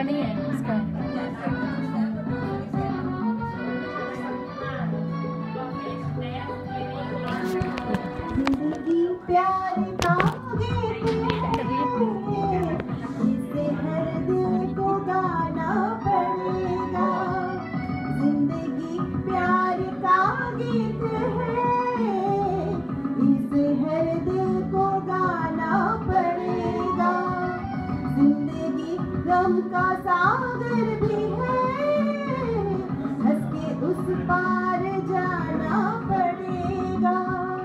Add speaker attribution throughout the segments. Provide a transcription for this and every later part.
Speaker 1: नहीं है, उसका है।
Speaker 2: जिंदगी प्यार का गीत है, इसे हर दिल को गाना पड़ेगा। जिंदगी प्यार का गीत है, इसे हर दिल को गाना पड़ेगा। जिंदगी गम का सागर भी है, हंस के उस पार जाना पड़ेगा।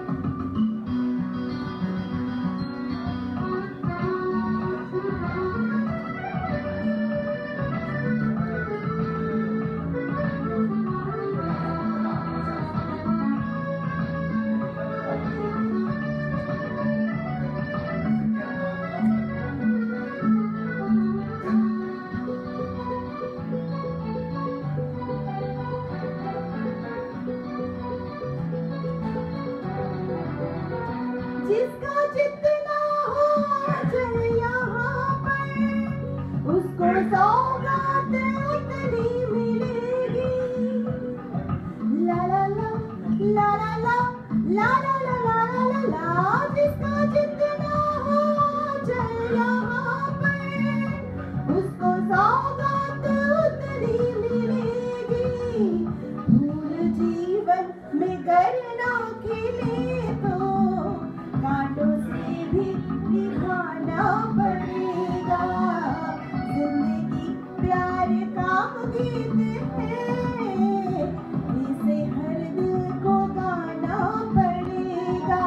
Speaker 2: जिसका जितना हो अजर यहाँ पर, उसको सौगात उतनी मिलेगी। ला ला ला ला ला ला ला ला ला ला ला ला। जिसका जितना हो अजर यहाँ पर, उसको सौगात उतनी मिलेगी। फूल जीवन में गर ना खिले तो कांटों से भी निभाना पड़ेगा। जिंदगी प्यार का गीत है, इसे हर दिल को गाना पड़ेगा।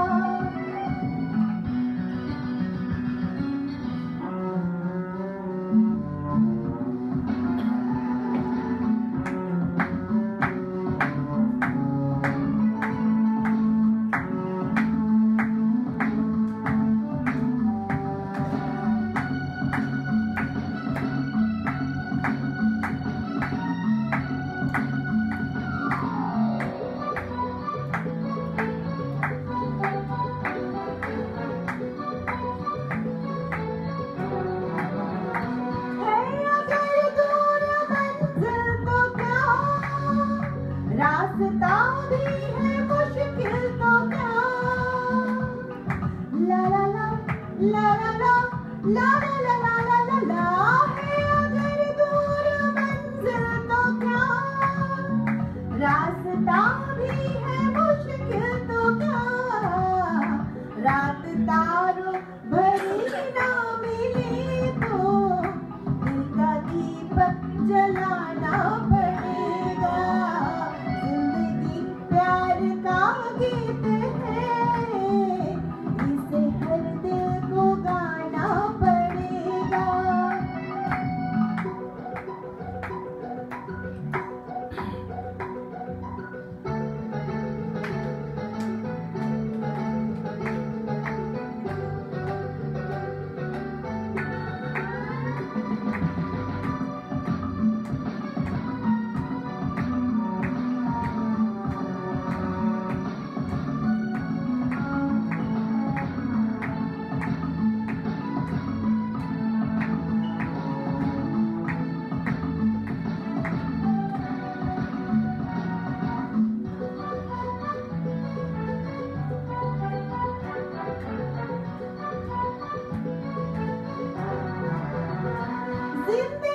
Speaker 2: रास्ता भी है मुश्किल तो क्या। ला ला ला ला ला ला ला ला ला ला ला ला ला। है अगर दूर मंजिल तो क्या, रास्ता भी है मुश्किल तो क्या। रात तारों भरी ना मिले तो दिल का दीपक जलाना पड़ेगा। प्यार का गीत है, इसे हर दिल को गाना पड़ेगा। जिंदगी